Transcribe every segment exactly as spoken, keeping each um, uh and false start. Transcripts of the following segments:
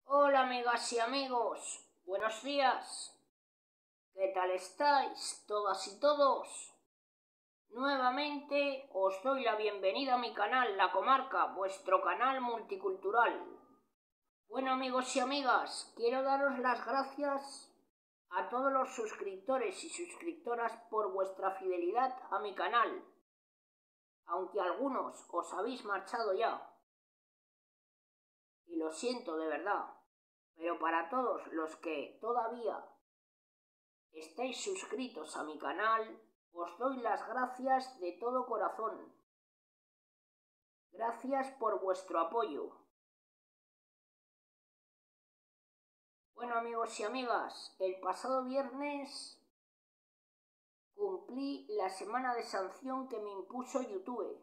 Hola amigas y amigos, buenos días. ¿Qué tal estáis todas y todos? Nuevamente os doy la bienvenida a mi canal La Comarca, vuestro canal multicultural. Bueno amigos y amigas, quiero daros las gracias a todos los suscriptores y suscriptoras por vuestra fidelidad a mi canal, aunque algunos os habéis marchado ya. Y lo siento de verdad. Pero para todos los que todavía estáis suscritos a mi canal, os doy las gracias de todo corazón. Gracias por vuestro apoyo. Bueno amigos y amigas, el pasado viernes cumplí la semana de sanción que me impuso YouTube.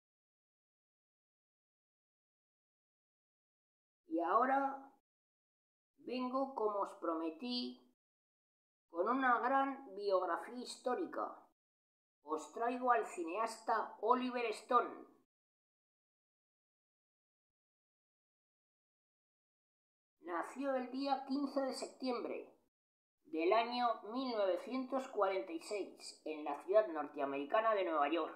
Y ahora vengo, como os prometí, con una gran biografía histórica. Os traigo al cineasta Oliver Stone. Nació el día quince de septiembre del año mil novecientos cuarenta y seis en la ciudad norteamericana de Nueva York.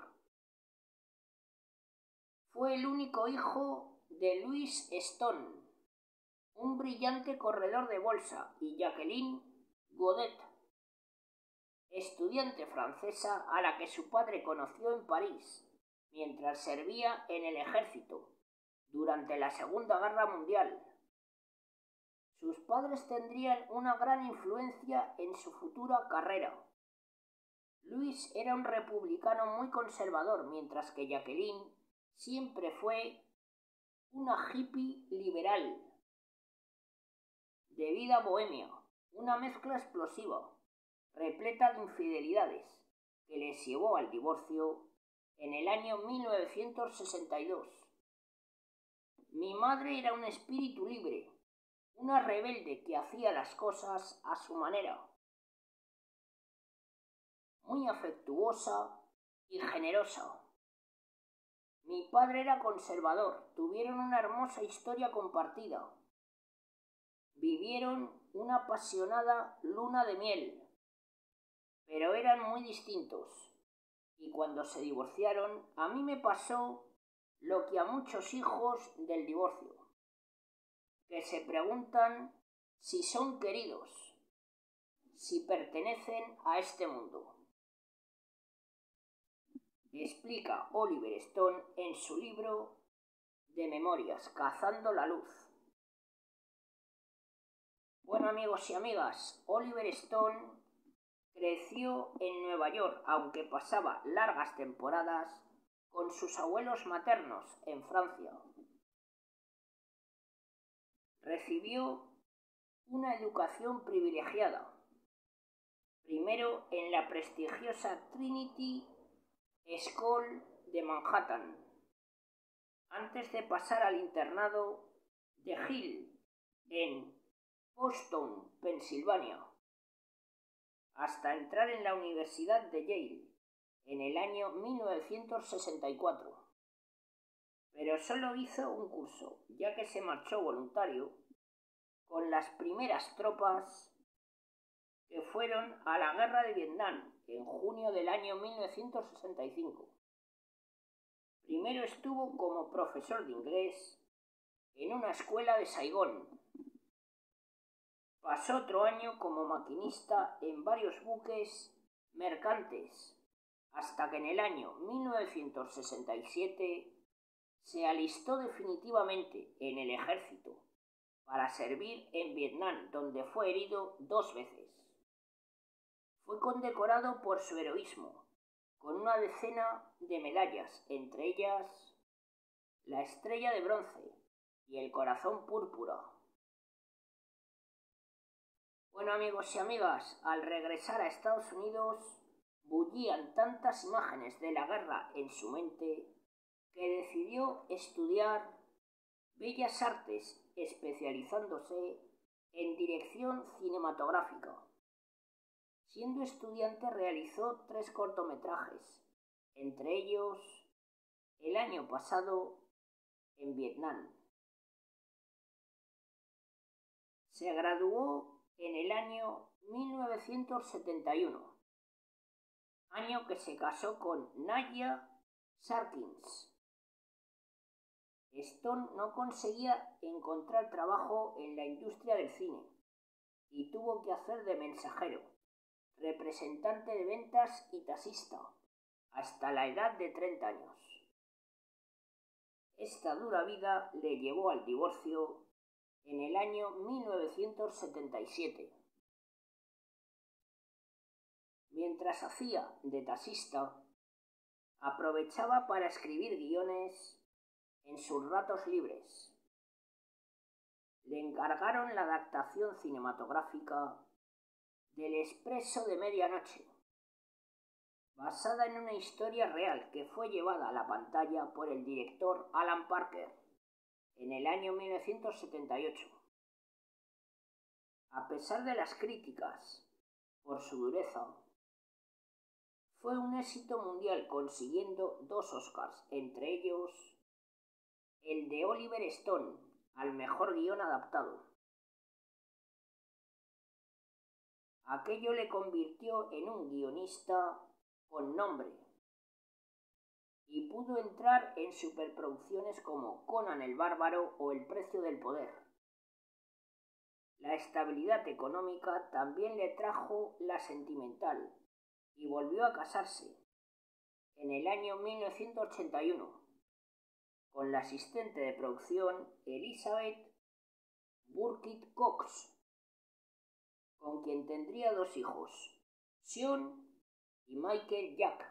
Fue el único hijo de Louis Stone, un brillante corredor de bolsa, y Jacqueline Godet, estudiante francesa a la que su padre conoció en París mientras servía en el ejército durante la Segunda Guerra Mundial. Sus padres tendrían una gran influencia en su futura carrera. Louis era un republicano muy conservador, mientras que Jacqueline siempre fue una hippie liberal, de vida bohemia, una mezcla explosiva, repleta de infidelidades, que les llevó al divorcio en el año mil novecientos sesenta y dos. Mi madre era un espíritu libre, una rebelde que hacía las cosas a su manera, muy afectuosa y generosa. Mi padre era conservador, tuvieron una hermosa historia compartida. Vivieron una apasionada luna de miel, pero eran muy distintos. Y cuando se divorciaron, a mí me pasó lo que a muchos hijos del divorcio, que se preguntan si son queridos, si pertenecen a este mundo. Explica Oliver Stone en su libro de memorias, Cazando la luz. Bueno amigos y amigas, Oliver Stone creció en Nueva York, aunque pasaba largas temporadas con sus abuelos maternos en Francia. Recibió una educación privilegiada, primero en la prestigiosa Trinity School de Manhattan, antes de pasar al internado de Hill en Boston, Pensilvania, hasta entrar en la Universidad de Yale en el año mil novecientos sesenta y cuatro. Pero solo hizo un curso, ya que se marchó voluntario con las primeras tropas que fueron a la guerra de Vietnam en junio del año mil novecientos sesenta y cinco. Primero estuvo como profesor de inglés en una escuela de Saigón. Pasó otro año como maquinista en varios buques mercantes, hasta que en el año mil novecientos sesenta y siete se alistó definitivamente en el ejército para servir en Vietnam, donde fue herido dos veces. Fue condecorado por su heroísmo con una decena de medallas, entre ellas la Estrella de Bronce y el Corazón Púrpura. Bueno amigos y amigas, al regresar a Estados Unidos bullían tantas imágenes de la guerra en su mente que decidió estudiar Bellas Artes, especializándose en dirección cinematográfica. Siendo estudiante realizó tres cortometrajes, entre ellos el año pasado en Vietnam. Se graduó en el año mil novecientos setenta y uno, año que se casó con Nadja Sharkins. Stone no conseguía encontrar trabajo en la industria del cine y tuvo que hacer de mensajero, representante de ventas y taxista hasta la edad de treinta años. Esta dura vida le llevó al divorcio en el año mil novecientos setenta y siete. Mientras hacía de taxista, aprovechaba para escribir guiones en sus ratos libres. Le encargaron la adaptación cinematográfica del Expreso de Medianoche, basada en una historia real que fue llevada a la pantalla por el director Alan Parker en el año mil novecientos setenta y ocho. A pesar de las críticas por su dureza, fue un éxito mundial, consiguiendo dos Oscars, entre ellos el de Oliver Stone al mejor guión adaptado. Aquello le convirtió en un guionista con nombre y pudo entrar en superproducciones como Conan el Bárbaro o El precio del poder. La estabilidad económica también le trajo la sentimental y volvió a casarse en el año mil novecientos ochenta y uno con la asistente de producción Elizabeth Burkitt Cox, con quien tendría dos hijos, Sean y Michael Jack.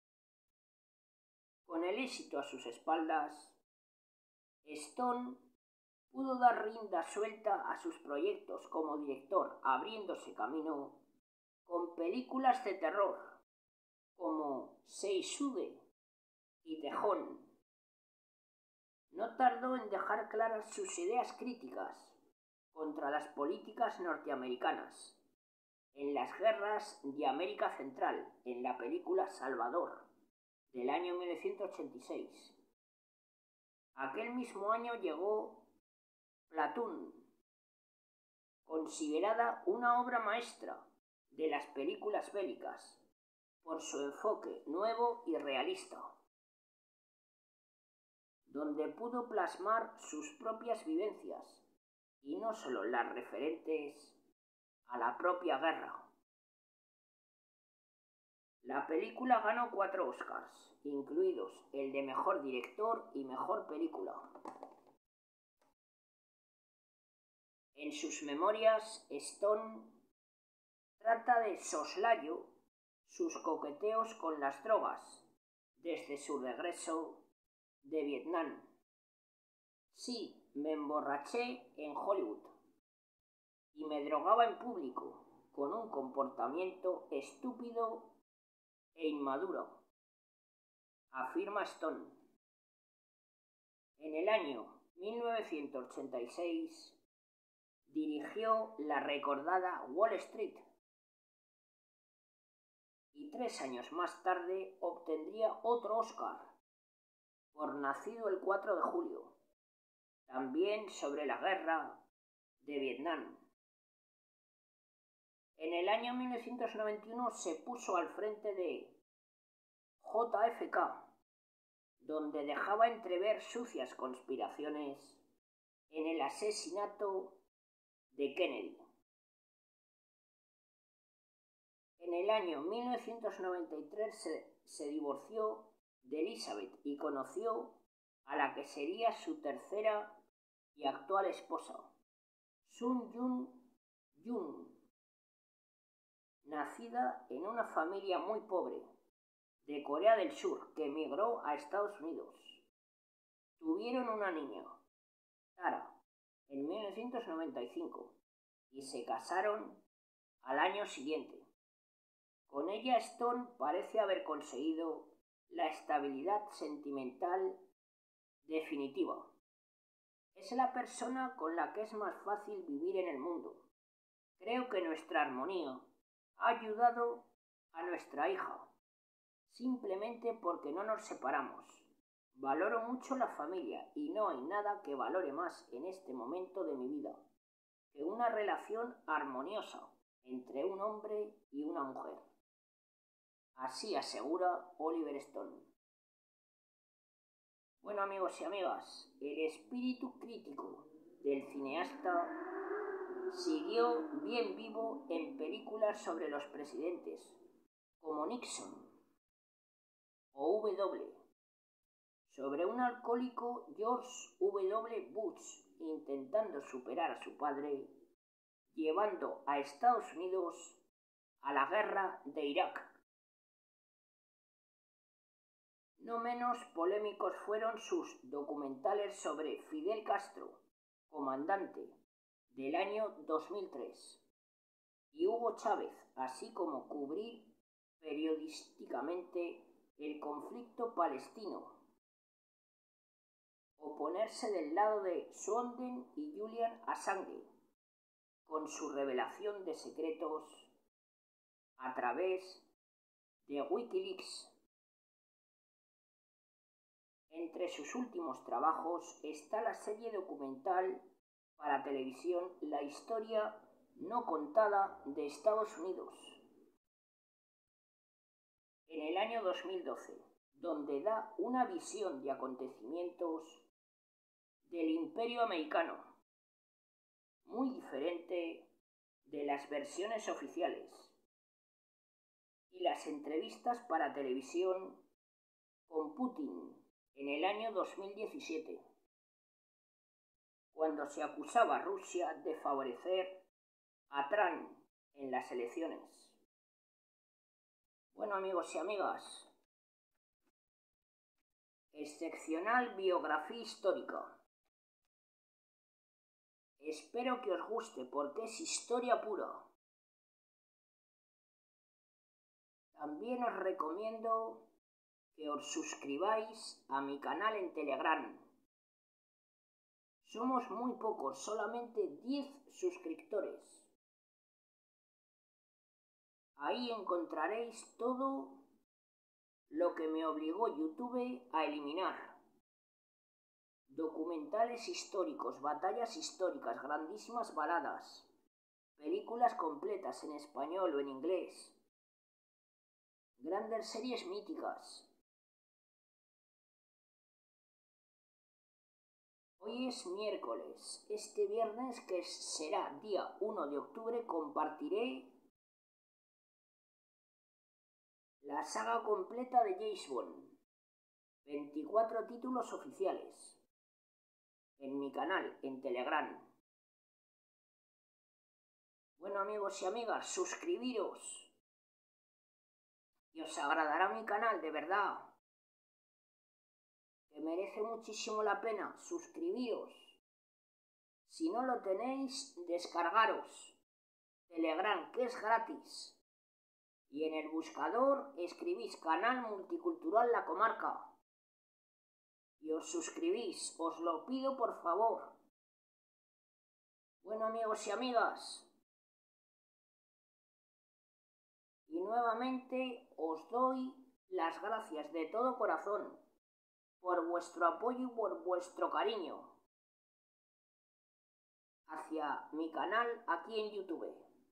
Con el éxito a sus espaldas, Stone pudo dar rienda suelta a sus proyectos como director, abriéndose camino con películas de terror como Seisude y Tejón. No tardó en dejar claras sus ideas críticas contra las políticas norteamericanas en las guerras de América Central, en la película Salvador del año mil novecientos ochenta y seis. Aquel mismo año llegó Platoon, considerada una obra maestra de las películas bélicas por su enfoque nuevo y realista, donde pudo plasmar sus propias vivencias y no solo las referentes a la propia guerra. La película ganó cuatro Oscars, incluidos el de Mejor Director y Mejor Película. En sus memorias, Stone trata de soslayo sus coqueteos con las drogas desde su regreso de Vietnam. Sí, me emborraché en Hollywood y me drogaba en público con un comportamiento estúpido e inmaduro, afirma Stone. En el año mil novecientos ochenta y seis dirigió la recordada Wall Street y tres años más tarde obtendría otro Oscar por Nacido el cuatro de julio, también sobre la guerra de Vietnam. En el año mil novecientos noventa y uno se puso al frente de J F K, donde dejaba entrever sucias conspiraciones en el asesinato de Kennedy. En el año mil novecientos noventa y tres se, se divorció de Elizabeth y conoció a la que sería su tercera y actual esposa, Sun Jung-jun, nacida en una familia muy pobre de Corea del Sur que emigró a Estados Unidos. Tuvieron una niña, Tara, en mil novecientos noventa y cinco y se casaron al año siguiente. Con ella Stone parece haber conseguido la estabilidad sentimental definitiva. Es la persona con la que es más fácil vivir en el mundo. Creo que nuestra armonía ha ayudado a nuestra hija, simplemente porque no nos separamos. Valoro mucho la familia y no hay nada que valore más en este momento de mi vida que una relación armoniosa entre un hombre y una mujer. Así asegura Oliver Stone. Bueno, amigos y amigas, el espíritu crítico del cineasta siguió bien vivo en películas sobre los presidentes, como Nixon o W, sobre un alcohólico George W. Bush intentando superar a su padre, llevando a Estados Unidos a la guerra de Irak. No menos polémicos fueron sus documentales sobre Fidel Castro, comandante, del año dos mil tres, y Hugo Chávez, así como cubrir periodísticamente el conflicto palestino, o ponerse del lado de Snowden y Julian Assange, con su revelación de secretos a través de Wikileaks. Entre sus últimos trabajos está la serie documental para televisión La historia no contada de Estados Unidos, en el año dos mil doce, donde da una visión de acontecimientos del Imperio americano, muy diferente de las versiones oficiales y las entrevistas para televisión con Putin en el año dos mil diecisiete, cuando se acusaba a Rusia de favorecer a Trump en las elecciones. Bueno, amigos y amigas, excepcional biografía histórica. Espero que os guste porque es historia pura. También os recomiendo que os suscribáis a mi canal en Telegram. Somos muy pocos, solamente diez suscriptores. Ahí encontraréis todo lo que me obligó YouTube a eliminar. Documentales históricos, batallas históricas, grandísimas baladas, películas completas en español o en inglés, grandes series míticas. Hoy es miércoles. Este viernes, que será día uno de octubre, compartiré la saga completa de James Bond, veinticuatro títulos oficiales, en mi canal, en Telegram. Bueno, amigos y amigas, suscribiros y os agradará mi canal, de verdad, que merece muchísimo la pena. Suscribiros. Si no lo tenéis, descargaros Telegram, que es gratis. Y en el buscador escribís Canal Multicultural La Comarca y os suscribís, os lo pido por favor. Bueno, amigos y amigas, y nuevamente os doy las gracias de todo corazón por vuestro apoyo y por vuestro cariño hacia mi canal aquí en YouTube.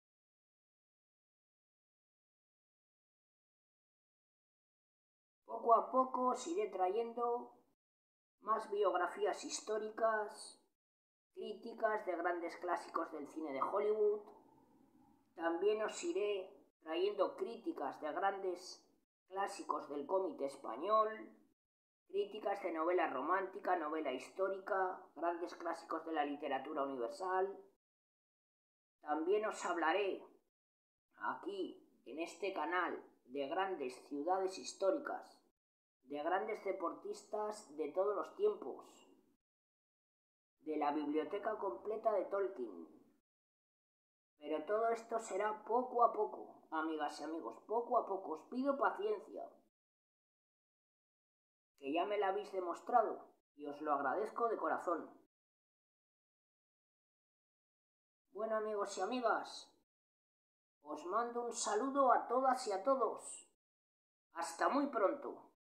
Poco a poco os iré trayendo más biografías históricas, críticas de grandes clásicos del cine de Hollywood. También os iré trayendo críticas de grandes clásicos del cómic español, críticas de novela romántica, novela histórica, grandes clásicos de la literatura universal. También os hablaré aquí en este canal de grandes ciudades históricas, de grandes deportistas de todos los tiempos, de la biblioteca completa de Tolkien. Pero todo esto será poco a poco, amigas y amigos, poco a poco. Os pido paciencia, que ya me la habéis demostrado y os lo agradezco de corazón. Bueno, amigos y amigas, os mando un saludo a todas y a todos. Hasta muy pronto.